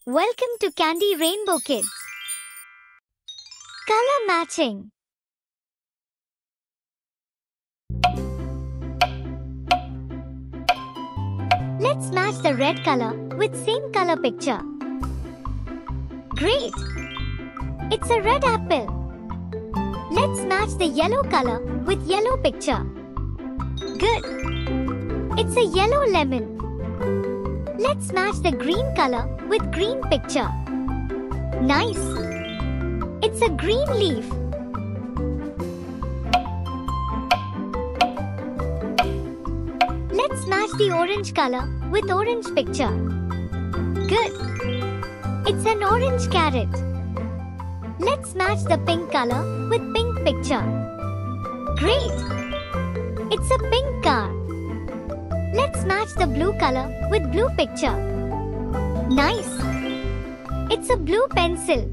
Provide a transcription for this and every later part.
Welcome to Candy Rainbow Kids. Color matching. Let's match the red color with same color picture. Great! It's a red apple. Let's match the yellow color with yellow picture. Good! It's a yellow lemon. Let's match the green color with green picture. Nice! It's a green leaf. Let's match the orange color with orange picture. Good! It's an orange carrot. Let's match the pink color with pink picture. Great! It's a pink car. Let's match the blue color with blue picture. Nice! It's a blue pencil.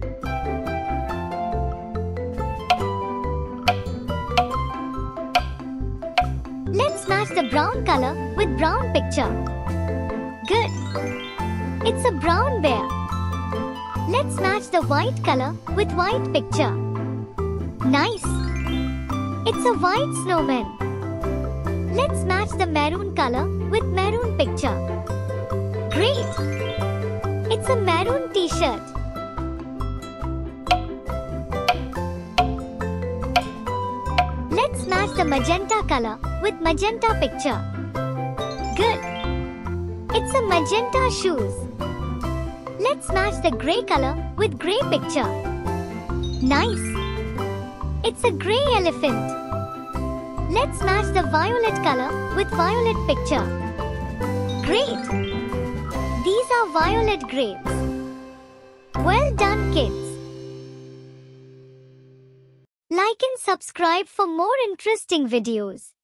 Let's match the brown color with brown picture. Good! It's a brown bear. Let's match the white color with white picture. Nice! It's a white snowman. Let's match the maroon color with maroon picture. Great! It's a maroon t-shirt. Let's match the magenta color with magenta picture. Good! It's a magenta shoes. Let's match the grey color with grey picture. Nice! It's a grey elephant. Let's match the violet color with violet picture. Great! These are violet grapes. Well done, kids. Like and subscribe for more interesting videos.